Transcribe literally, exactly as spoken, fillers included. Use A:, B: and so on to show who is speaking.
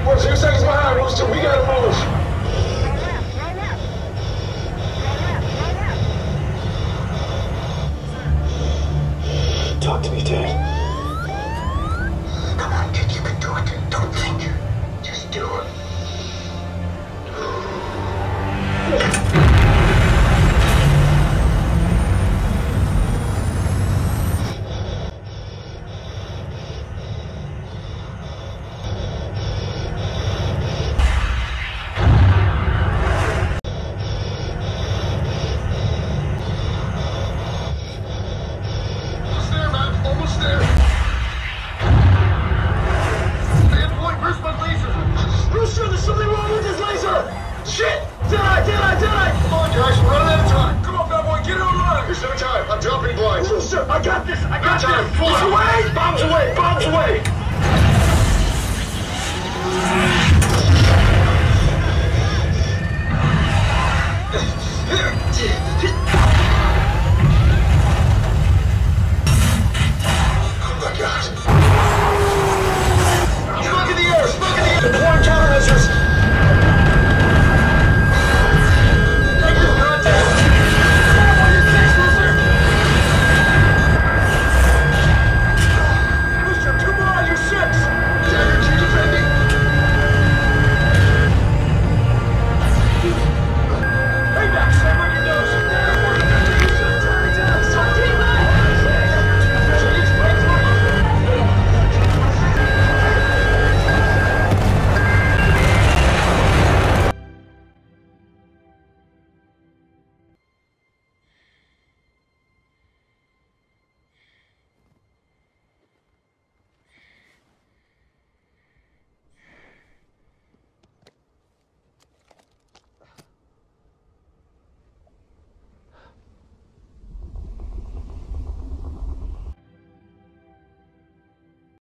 A: We're two seconds behind, Rooster. We gotta move. Talk to me, Ted.
B: Come on, kid, you can do it. Don't think. Just do it.
A: Shit! Did I? Did I? Did I? Come on, guys, we're running out of time. Come on, bad boy, get it online. There's no time. I'm dropping blinds. Rooster, I got this. I got
B: no
A: this.
B: time.
A: Bombs away! Bombs away! Bombs away!